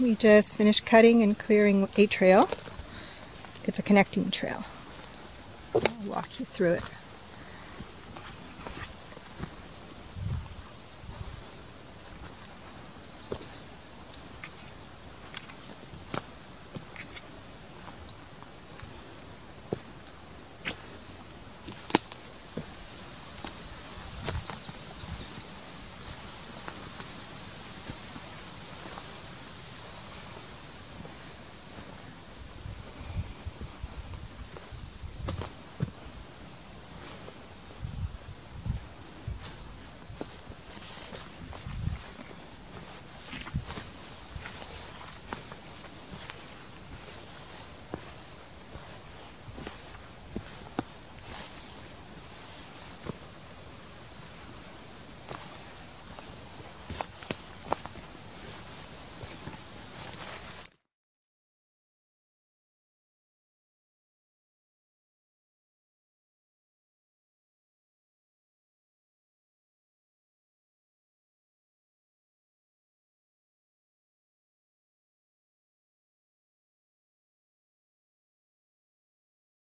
We just finished cutting and clearing a trail. It's a connecting trail. I'll walk you through it.